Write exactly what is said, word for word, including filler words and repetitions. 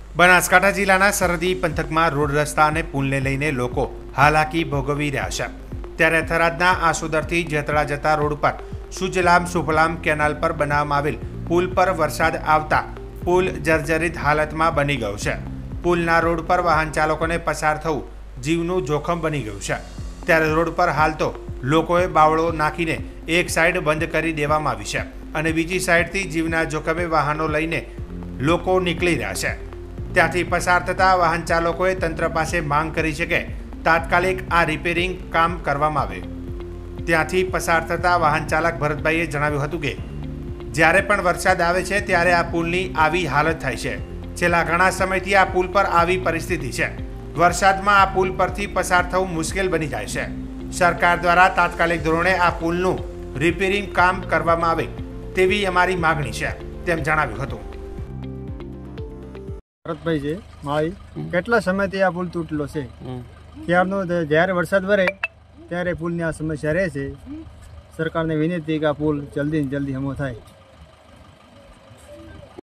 બનાસકાંઠા જિલ્લાના સરહદી પંથકમાં રોડ રસ્તા અને પુલને લઈને લોકો હાલાકી ભોગવી રહ્યા છે। ત્યારે થરાદના આસોદરથી જેતળા જતા રોડ પર સુજલામ સુફલામ કેનાલ પર બનાવવામાં આવેલ પુલ પર વરસાદ આવતા પુલ જર્જરિત હાલતમાં બની ગયો છે। પુલના રોડ પર વાહન ચાલકોને પસાર થવું જીવનું જોખમ બની ગયું છે। ત્યારે રોડ પર હાલ તો લોકોએ બાવળો નાખીને એક સાઈડ બંધ કરી દેવામાં આવી છે અને બીજી સાઈડથી જીવના જોખમે વાહનો લઈને લોકો નીકળી રહ્યા છે। ત્યાંથી પસાર થતા વાહન ચાલકોએ તંત્ર પાસે માંગ કરી છે કે તાત્કાલિક આ રિપેરિંગ કામ કરવામાં આવે। ત્યાંથી પસાર થતા વાહન ચાલક ભરતભાઈએ જણાવ્યું હતું કે જ્યારે પણ વરસાદ આવે છે ત્યારે આ પુલની આવી હાલત થાય છે। છેલ્લા ઘણા સમયથી આ પુલ પર આવી પરિસ્થિતિ છે। વરસાદમાં આ પુલ પરથી પસાર થવું મુશ્કેલ બની જાય છે। સરકાર દ્વારા તાત્કાલિક ધોરણે આ પુલનું રિપેરિંગ કામ કરવામાં આવે તેવી અમારી માગણી છે તેમ જણાવ્યું હતું। ભરતભાઈ છે માળી કેટલા સમયથી આ પુલ તૂટેલો છે ત્યારનો જ્યારે વરસાદ વરે ત્યારે પુલની આ સમસ્યા રહે છે। સરકારને વિનંતી કે આ પુલ જલ્દી જલ્દી હમો થાય।